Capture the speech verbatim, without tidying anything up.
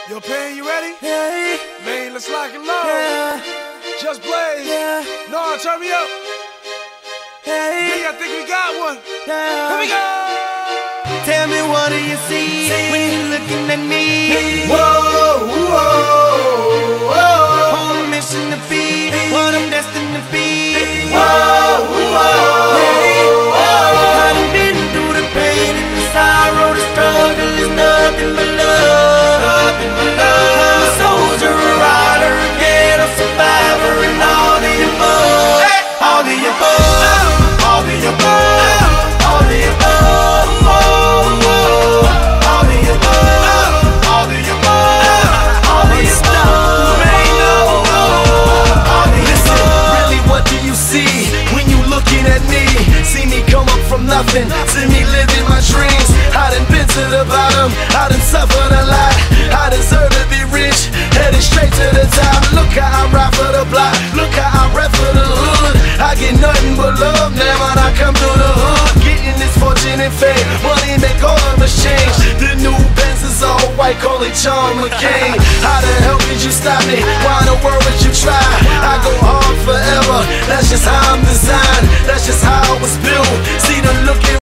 Yo, Pain, you ready? Yeah. Man, let's lock and load. Yeah. Just blaze. Yeah. No, turn me up. Yeah. B, I think we got one. Yeah. Here we go. Tell me, what do you see, see when you're looking at me? Whoa, whoa, whoa. On a mission to be what I'm destined to be. Whoa, whoa, yeah. whoa. I done been through the pain and the sorrow, the struggle is nothing but love. Nothing but love. I'm a soldier, a rider, a ghetto survivor, and all the above. Hey. All the above. All the above. All the above. All the above. All the above. All the above. Listen, really, what do you see when you looking at me? See me come up from nothing, see me living my dreams. I done been to the bottom, I done suffered a lot. I deserve to be rich, headed straight to the top. Look how I ride for the block, look how I rap for the hood. I get nothing but love now when I come through the hood. Getting this fortune and fame, money make all of us change. The new Benz is all white, call it John McCain. How the hell could you stop me? Why in the world would you try? I go hard forever, that's just how I'm designed. That's just how I was built. See the looking